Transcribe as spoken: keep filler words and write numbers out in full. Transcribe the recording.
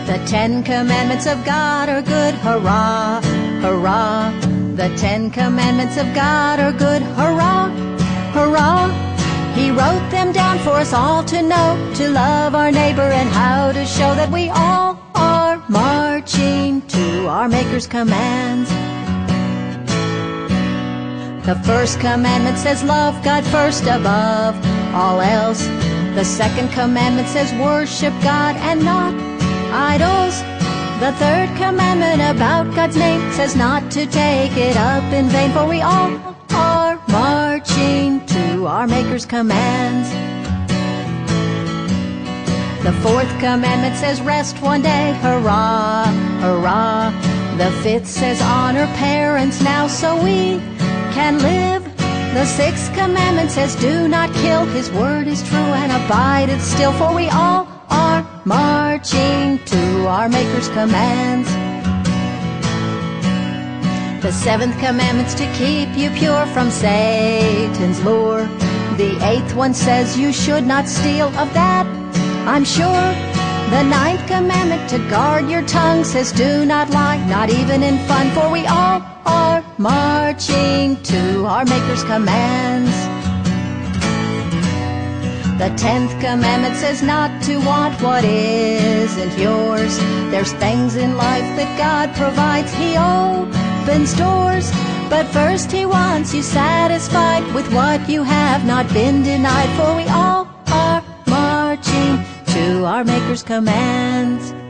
The Ten Commandments of God are good, hurrah, hurrah. The Ten Commandments of God are good, hurrah, hurrah. He wrote them down for us all to know, to love our neighbor and how to show that we all are marching to our Maker's commands. The first commandment says love God first above all else. The second commandment says worship God and not idols. The third commandment about God's name says not to take it up in vain, for we all are marching to our Maker's commands. The fourth commandment says rest one day, hurrah, hurrah. The fifth says honor parents now so we can live. The sixth commandment says do not kill, his word is true and abideth still, for we all are marching to our Maker's commands. The seventh commandment's to keep you pure from Satan's lure. The eighth one says you should not steal, of that I'm sure. The ninth commandment to guard your tongue says do not lie, not even in fun, for we all are marching to our Maker's commands. The tenth commandment says not to want what isn't yours. There's things in life that God provides, he opens doors. But first he wants you satisfied with what you have not been denied, for we all are marching to our Maker's commands.